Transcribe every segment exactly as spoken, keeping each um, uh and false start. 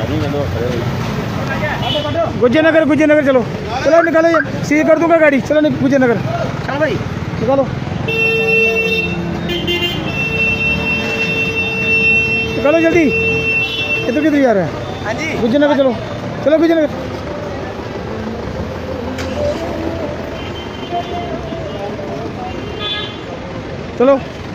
गुज्जर नगर गुज्जर नगर चलो चलो निकालो ये सीधे कर दूंगा गाड़ी। चलो गुज्जर नगर चलो भाई निकालो निकालो जल्दी। किधर किधर जा रहा है? हाँ जी गुज्जर नगर चलो चलो गुज्जर नगर। चलो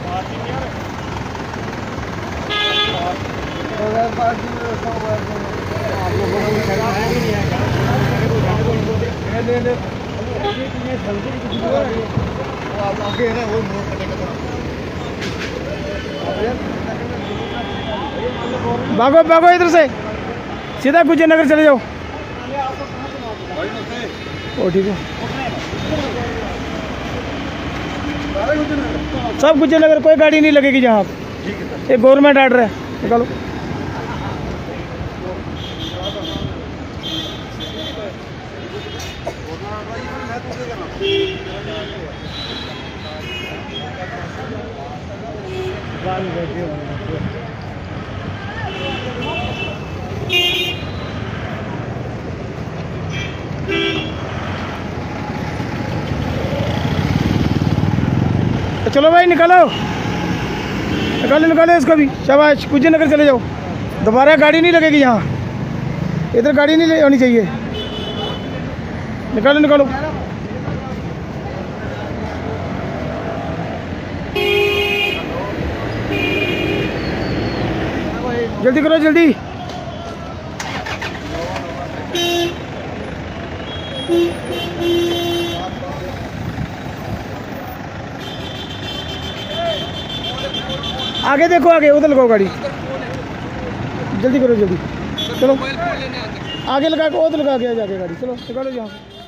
भागो भागो इधर से सीधा गुज्जर नगर चले जाओ। ओ ठीक है सब गुज्जर नगर कोई गाड़ी नहीं लगेगी जहाँ। ये गवर्नमेंट ऑर्डर है निकालो। तो चलो भाई निकालो निकालो निकालो इसको भी। शाबाश गुज्जर नगर चले जाओ। दोबारा गाड़ी नहीं लगेगी यहाँ। इधर गाड़ी नहीं होनी चाहिए। निकालो निकालो जल्दी करो जल्दी। आगे देखो आगे उधर लगाओ गाड़ी। जल्दी करो जल्दी चलो आगे लगा के उधर लगा के जाके गाड़ी। चलो निकालो यहाँ।